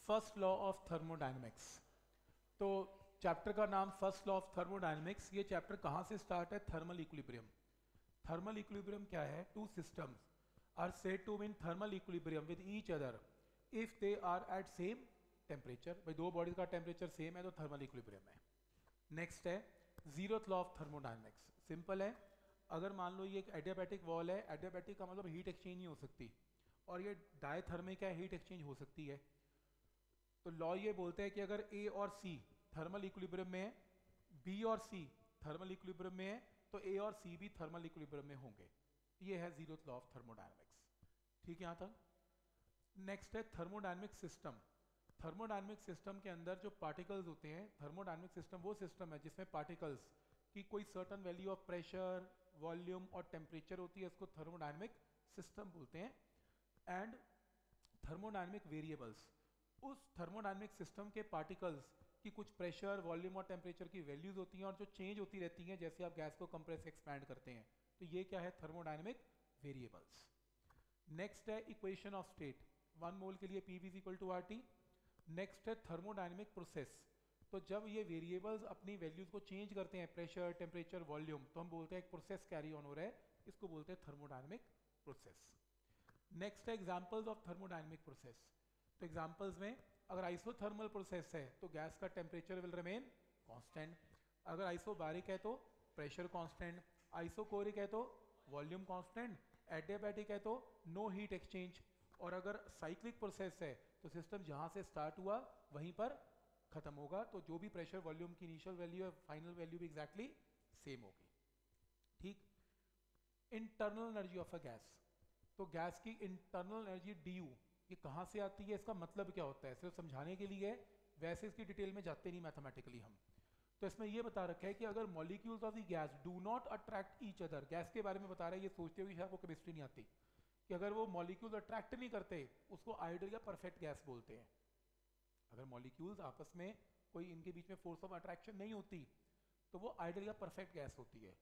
First law of thermodynamics. तो chapter का नाम फर्स्ट लॉ ऑफ थर्मोडायनेमिक्स। ये चैप्टर कहाँ से स्टार्ट है? Thermal equilibrium. थर्मल इक्विलिब्रियम क्या है? Two systems are said to be in thermal equilibrium with each other if they are at same temperature. भाई दो बॉडीज का टेम्परेचर सेम है तो थर्मल इक्विलिब्रियम है। नेक्स्ट है zeroth law of thermodynamics. Simple है, अगर मान लो ये एक एडियाबैटिक वॉल है, एडियाबैटिक का मतलब हीट एक्सचेंज नहीं हो सकती, और ये डायथर्मिक है, हीट एक्सचेंज हो सकती है। तो लॉ ये बोलते हैं कि अगर ए और सी थर्मल इक्विलिब्रियम में है, बी और सी थर्मल इक्विलिब्रियम में है, तो ए और सी भी थर्मल इक्विलिब्रियम में होंगे। ये है जीरोथ लॉ ऑफ थर्मोडायनेमिक्स। ठीक है यहाँ तक। नेक्स्ट है थर्मोडायनेमिक सिस्टम। थर्मोडायनेमिक सिस्टम के अंदर जो पार्टिकल्स होते हैं, थर्मोडायनेमिक सिस्टम वो सिस्टम है जिसमें पार्टिकल्स की कोई certain value of pressure, volume और टेम्परेचर होती है, इसको थर्मोडायनेमिक सिस्टम बोलते हैं। एंड थर्मोडायनेमिक वेरिएबल्स, उस थर्मोडायनेमिक सिस्टम के पार्टिकल्स की कुछ प्रेशर, वॉल्यूम और टेम्परेचर की वैल्यूज होती हैं और जो चेंज होती रहती हैं जैसे आप गैस को कंप्रेस एक्सपैंड करते हैं। तो ये क्या है? Thermodynamic variables. नेक्स्ट है इक्वेशन ऑफ स्टेट। 1 मोल के लिए P is equal to R T. Next है थर्मोडायनेमिक प्रोसेस। तो जब ये वेरिएबल्स अपनी वैल्यूज को चेंज करते हैं, प्रेशर, टेम्परेचर, वॉल्यूम, तो हम बोलते हैं एक प्रोसेस कैरी ऑन हो रहा है, इसको बोलते हैं थर्मोडायनेमिक प्रोसेस। नेक्स्ट है एग्जांपल्स ऑफ थर्मोडायनेमिक प्रोसेस। तो एग्जांपल्स में अगर आइसोथर्मल प्रोसेस है तो गैस का टेम्परेचर विल रिमेन कांस्टेंट। अगर आइसोबारिक है तो प्रेशर कांस्टेंट, आइसोकोरिक है तो वॉल्यूम कांस्टेंट, एडियाबैटिक है तो नो हीट एक्सचेंज, और अगर साइक्लिक प्रोसेस है तो सिस्टम जहां से स्टार्ट हुआ वहीं पर खत्म होगा, तो जो भी प्रेशर, वॉल्यूम की इनिशियल वैल्यू है, फाइनल वैल्यू भी एग्जैक्टली सेम होगी। ठीक। Internal energy of a gas. तो गैस की इंटरनल एनर्जी डी, ये कहाँ से आती है, इसका मतलब क्या होता है, सिर्फ समझाने के लिए, वैसे इसकी डिटेल में जाते नहीं मैथमेटिकली हम। तो इसमें ये बता रखा है कि अगर molecules of the gas do not attract each other, gas के बारे में बता रहा है, ये सोचते हुए शायद आपको केमिस्ट्री नहीं आती, कि अगर वो मॉलिक्यूल्स अट्रैक्ट नहीं करते उसको आइडियल या परफेक्ट गैस बोलते हैं। अगर मॉलिक्यूल्स आपस में कोई इनके बीच में फोर्स ऑफ अट्रैक्शन नहीं होती तो वो आइडियल या परफेक्ट गैस होती है।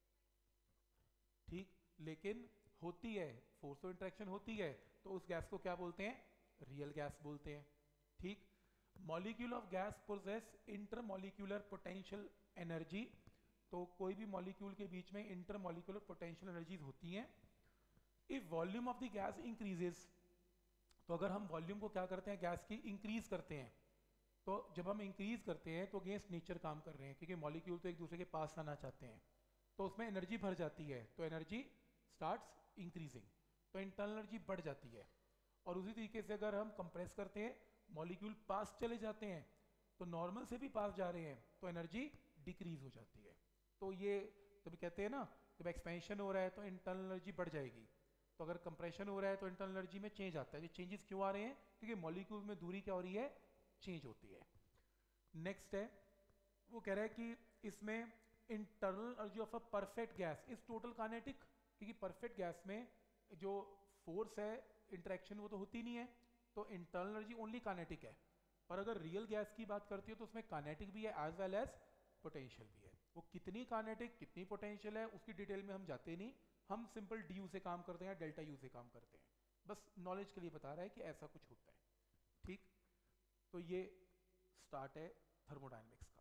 ठीक। लेकिन होती है, फोर्स ऑफ इंटरेक्शन होती है, तो उस गैस को क्या बोलते हैं? रियल गैस बोलते हैं। ठीक। Molecule of gas possess intermolecular potential energy. तो कोई भी मॉलिक्यूल के बीच में इंटरमॉलिक्यूलर पोटेंशियल एनर्जीज होती हैं। If volume of the gas increases, तो अगर हम वॉल्यूम को क्या करते हैं, गैस की इंक्रीज करते हैं, तो जब हम इंक्रीज करते हैं तो अगेंस्ट नेचर काम कर रहे हैं, क्योंकि मॉलिक्यूल तो एक दूसरे के पास आना चाहते हैं, तो उसमें एनर्जी भर जाती है, तो एनर्जी स्टार्ट्स इंक्रीजिंग, तो इंटरनल एनर्जी बढ़ जाती है। और उसी तरीके से अगर हम कंप्रेस करते हैं, मॉलिक्यूल पास चले जाते हैं, तो नॉर्मल से भी पास जा रहे हैं, तो एनर्जी डिक्रीज हो जाती है। तो ये जब कहते हैं ना, जब एक्सपेंशन हो रहा है तो इंटरनल एनर्जी बढ़ जाएगी, तो अगर कंप्रेशन हो रहा है तो इंटरनल एनर्जी में चेंज आता है। ये चेंजेस क्यों आ रहे हैं? क्योंकि मॉलिक्यूल में दूरी क्या हो रही है? चेंज होती है। नेक्स्ट है, वो कह रहा है कि इसमें internal energy of a perfect gas is total kinetic, क्योंकि परफेक्ट गैस में जो फोर्स है, इंटरेक्शन, वो तो होती नहीं है, तो इंटरनल एनर्जी ओनली काइनेटिक है। पर अगर रियल गैस की बात करती हो तो उसमें काइनेटिक भी है एज वेल एज पोटेंशियल भी है। वो कितनी काइनेटिक, कितनी पोटेंशियल है, उसकी डिटेल में हम जाते नहीं, हम सिंपल डी यू से काम करते हैं, डेल्टा यू से काम करते हैं, बस नॉलेज के लिए बता रहा है कि ऐसा कुछ होता है। ठीक। तो ये स्टार्ट है थर्मोडायनेमिक्स का।